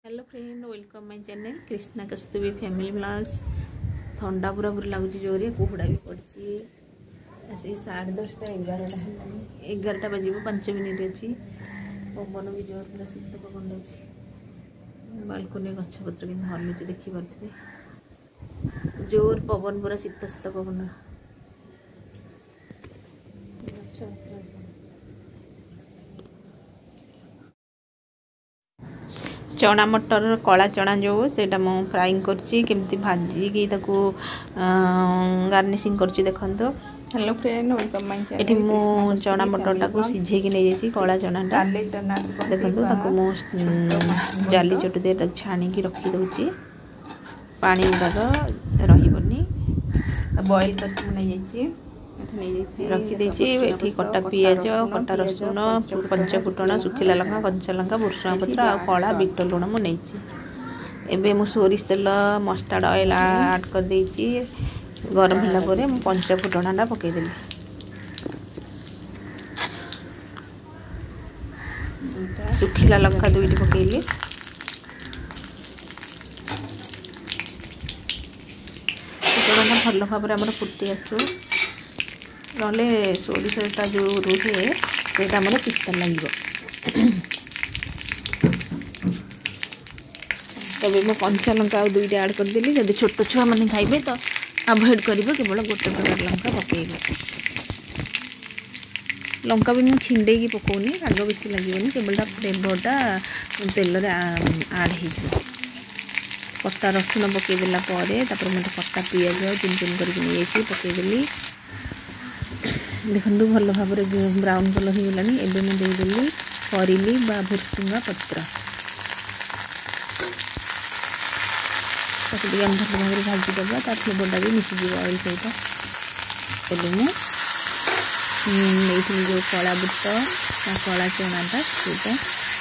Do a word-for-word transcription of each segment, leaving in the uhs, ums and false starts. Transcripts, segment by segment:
Hello friend, welcome my channel Krishna Kasturi family blogs. थंडा पूरा पूरा लगुच जोरे कुहुड़ा भी पड़ी आसी साढ़े दसटा एगारटा है एगारटा बजे पांच मिनिट अच्छी पवन भी जोर पूरा शीत पवन दे बालकनी गछपत्र कि हलुचे देखिपे जोर पवन पूरा शीत शीत पवन चना मटर कला चना जो सेटा मु फ्राइंग करछि केमती भाजी की ताको गार्निशिंग करछि देखंतो। Hello friend, welcome my channel. एठी मु चना मटर टाको सिझे की नै जाछि कला चना टा देखंतो ताको मु जाली चटु दे तक छाणी की रखी दउछि पानी उडाक रहिबनी बॉईल करके नै जाछि रखी देछि। एठी कटा पियाज कटा रसुन पंच फुटण सुखिला लंका कंचा लंका भुर्सुंगा पत्र आ कला बीट लुण मु नैछि। एबे मु सोरिष तेल मस्टर्ड ऑयल ऐड कर देछि। गरम होला परे मु पंच फुटणा पकै देली सुखिला लंका दुईटी पकैली फुटणा भल भाव आम फुटी आसू नले सोरिषटा जो रुहे सेटा मोर पिता लगे। तबे मो कंचा लंका और दुईटा ऐड करदेली जब छोट छुआ मैंने खाइबे तो अवॉइड करेंगे केवल गोटे प्रकार लंका पकेबे। लंका भी मुझे छिंडे की पकौनी राग बेसी लगे केवल फ्लेवरटा तेल आड हो कटा रसुन पकईदेला मत कटा पियाज चुन चुन कर पकईदेली देखो भल भाव ब्राउन कलर हो गलानी। एबे मैं देदेली करिली बा भुर्सुंगा पत्र ताकि भल भाव भाजीदे तार फ्लेवरटा भी मिसीज ऑयल सहित। एबे मैं नहीं जो कला बुट कला चनाटा से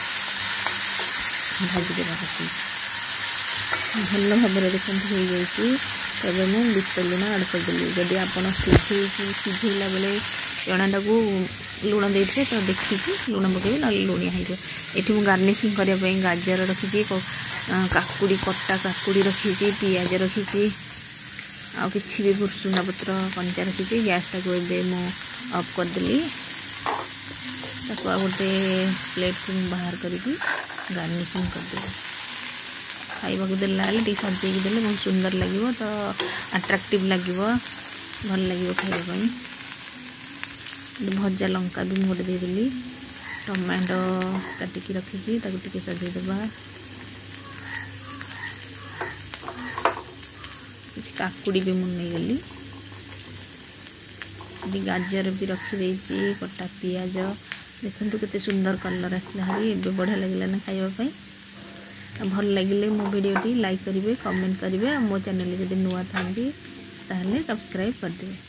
भाजीदे भल भाव देखते हो जाए तब मुझे बीट लुण आड करदेली। जदि आप सीझे सीझेला बेले चनाटा को लुण देते तो देखिए लुण पकड़े ना लुणिया हो। ये मुझे गार्निशिंग करने गाजर रखी काकुड़ी कटा काकुड़ी रखी पियाज रखी आ कि भी भुर्सुंगा पत्र कंचा रखी गैसटा को मु ऑफ करदेली गोटे प्लेट को बाहर करके गार्निशिंग करदेली। खाइबा को देला टे सजेकी देले बहुत सुंदर लगे तो अट्रैक्टिव लगे भल लगे खाइबा। भजा लंका भी मुझे देदेली टमाटो काटिकी रखी टे सजेदेबा काकुड़ी भी मुझे नहीं गली गाजर भी रखी कटा पियाज देखो केते सुंदर कलर आसला हरी ए बढ़िया लगे ना खाइबा। भल लगे मो वीडियोटी लाइक करेंगे कमेंट करेंगे मो चैनल जब नुआ था सब्सक्राइब करदे।